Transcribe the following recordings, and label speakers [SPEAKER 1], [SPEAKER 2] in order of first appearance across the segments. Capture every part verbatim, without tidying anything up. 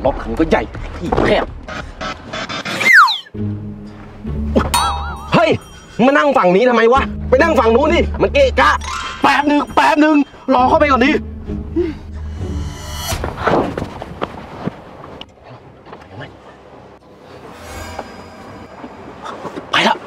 [SPEAKER 1] รถคันก็ใหญ่ที่แคบเฮ้ยมานั่งฝั่งนี้ทำไมวะไปนั่งฝั่งนู้นดิมันเกะกะแป๊บหนึ่งแป๊บหนึ่งรอเข้าไปก่อนดิไปละ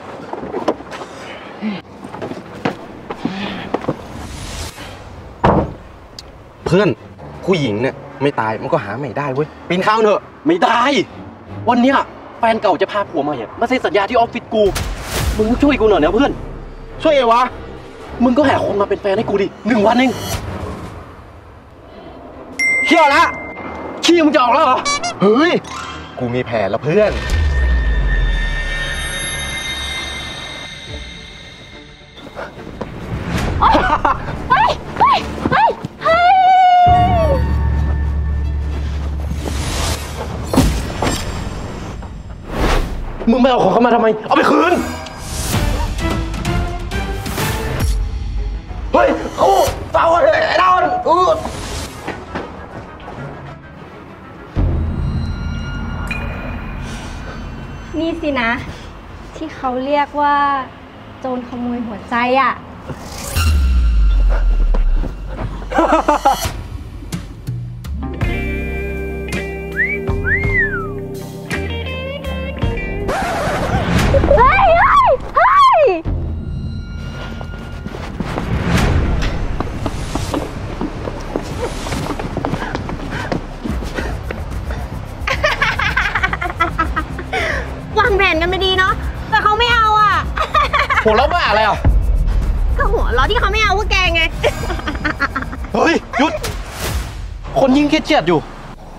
[SPEAKER 1] เพื่อนผู้หญิงเนี่ยไม่ตายมันก็หาใหม่ได้เว้ยปีนข้าวเถอะไม่ได้วันเนี้ยแฟนเก่าจะพาผัวมาเนี่ยมาเซ็นสัญญาที่ออฟฟิศกูมึงช่วยกูหน่อยนะเพื่อนช่วยไงวะมึงก็หาคนมาเป็นแฟนให้กูดิหนึ่งวันเองเชี่ยวละขี้มึงจะออกแล้วเหรอเฮ้ยกูมีแผนแล้วเพื่อน
[SPEAKER 2] เฮ้ยเฮ้ยเฮ้ยเฮ้ยเฮ้ย
[SPEAKER 1] มึงไม่เอาของเขามาทำไมเอาไปคืนเฮ้ยโอ้เฝ้าเลยไอ้ดอนอือ
[SPEAKER 2] นี่สินะที่เขาเรียกว่าโจรขโมยหัวใจอ่ะเฮ้ยเฮ้ยเฮ้ยวางแผนกันไม่ดีเนาะแต่เขาไม่เอาอ่ะ
[SPEAKER 1] หัวเราะบ้าอะไรอ่ะ
[SPEAKER 2] ก็หัวเราะที่เขาไม่เอาพวกแกไง
[SPEAKER 1] เฮ้ยหยุดคนยิ่งเครียดอยู่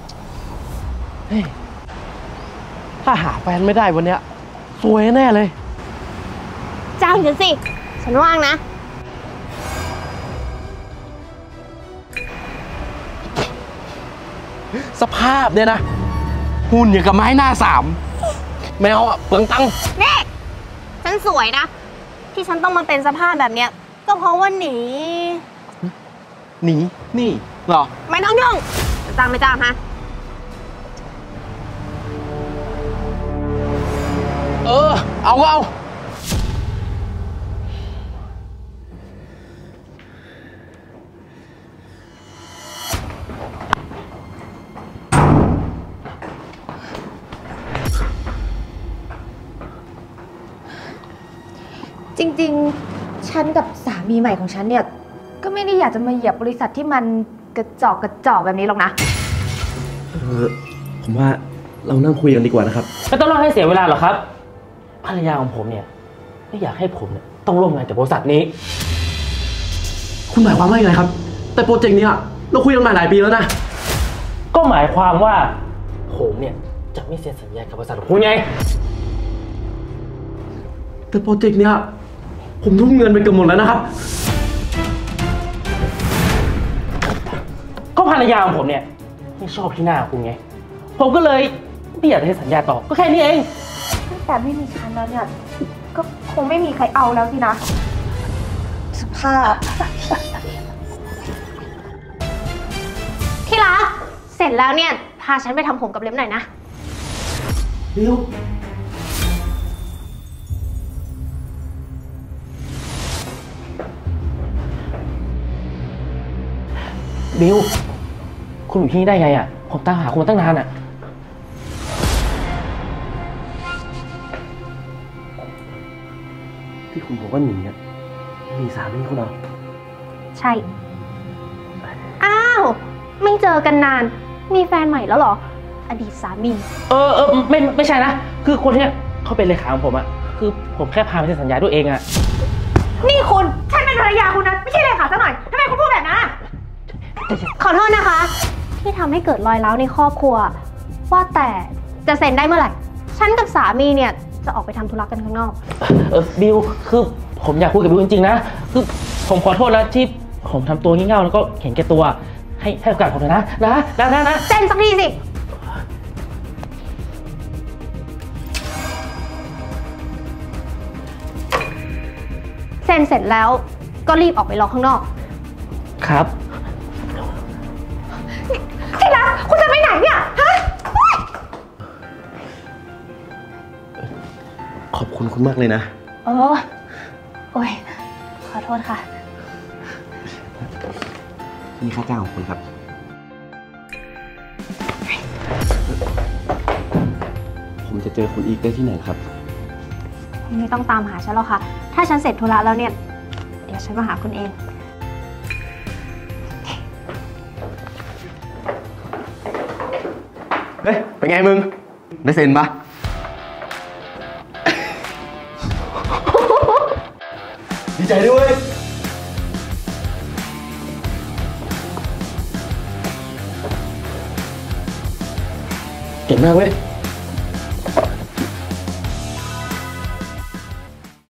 [SPEAKER 1] ถ้าหาแฟนไม่ได้วันเนี้ยสวยแน่เลย
[SPEAKER 2] จ้างฉันสิฉันว่างนะ
[SPEAKER 1] สภาพเนี่ยนะหุ่นอย่างกับไม้หน้าสามแมวอ่ะเปลืองตังค์
[SPEAKER 2] นี่ฉันสวยนะที่ฉันต้องมาเป็นสภาพแบบเนี้ยก็เพราะว่าหนี
[SPEAKER 1] หนีนี่เหรอ
[SPEAKER 2] ไม่ต้องยุ่งจะจ้างไม่จ้างฮะ
[SPEAKER 1] เออเอาก็เอา
[SPEAKER 3] จริงๆฉันกับสามีใหม่ของฉันเนี่ยก็ไม่ได้อยากจะมาเหยียบบริษัทที่มันกระจอกกระจอกแบบนี้หรอกนะ
[SPEAKER 1] เออผมว่าเรานั่งคุยกันดีกว่านะครับ
[SPEAKER 4] ไม่ต้องรอให้เสียเวลาหรอกครับภรรยาของผมเนี่ยไม่อยากให้ผมเนี่ยต้องร่วมงานกับบริษัทนี้
[SPEAKER 1] คุณหมายความว่ายังไงครับแต่โปรเจกต์นี้เราคุยกันมาหลายปีแล้วนะ
[SPEAKER 4] ก็หมายความว่าผมเนี่ยจะไม่เซ็นสัญญากับบริษัทของคุณไง
[SPEAKER 1] แต่โปรเจกต์เนี้ยผมทุ่มเงินไปเกือบหมดแล้วนะครับ
[SPEAKER 4] ก็ภรรยาของผมเนี่ยไม่ชอบที่หน้าคุณไงผมก็เลยไม่อยากให้สัญญาต่อก็แค่นี้เอง
[SPEAKER 3] แต่ไม่มีฉันแล้วเนี่ยก็คงไม่มีใครเอาแล้วสินะสภาพ
[SPEAKER 2] ที่รักเสร็จแล้วเนี่ยพาฉันไปทำผมกับเล็บหน่อยนะ
[SPEAKER 1] บิว
[SPEAKER 4] บิวคุณอยู่ที่นี่ได้ไงอ่ะผมตามหาคุณมาตั้งนานอ่ะ
[SPEAKER 1] ที่คุณบอกว่าหนีอ่ะมีสามีคุณเหรอ
[SPEAKER 2] ใช่อ้าวไม่เจอกันนานมีแฟนใหม่แล้วเหรออดีตสามี
[SPEAKER 4] เออเออไม่ไม่ใช่นะคือคนเนี้ยเขาเป็นเลขาของผมอ่ะคือผมแค่พาไปเซ็นสัญญาด้วยเองอ่ะ
[SPEAKER 2] นี่คุณฉันเป็นภรรยาคุณนะไม่ใช่เลขาซะหน่อยทำไมคุณพูดแบบนั้นขอโทษนะคะที่ทำให้เกิดรอยร้าวในครอบครัวว่าแต่จะเซ็นได้เมื่อไหร่ฉันกับสามีเนี่ยจะออกไปทำธุระกันข้างนอก
[SPEAKER 4] เออบิวคือผมอยากคุยกับบิวจริงๆนะคือผมขอโทษแล้วที่ผมทำตัวงี่เง่าแล้วก็เห็นแก่ตัวให้ให้โอกาสผมเลยนะนะนะนะนะ
[SPEAKER 2] เซ็นสักทีสิเซ็นเสร็จแล้วก็รีบออกไปรอข้างนอก
[SPEAKER 4] ครับ
[SPEAKER 2] ที่รักคุณจะไปไหนเนี่ยฮะ
[SPEAKER 1] คุณคุณมากเลยนะ
[SPEAKER 2] โอ้โอ้ยขอโทษค่ะ
[SPEAKER 1] นี่ค่าจ้างของคุณครับ ผมจะเจอคุณอีกได้ที่ไหนครับ
[SPEAKER 2] ไม่ต้องตามหาฉันหรอกค่ะ ถ้าฉันเสร็จธุระแล้วเนี่ย เดี๋ยวฉันมาหาคุณเอง
[SPEAKER 1] เฮ้ย เป็นไงมึง ได้เซ็นปะ ดีใจด้วย เก่งมากเว้ย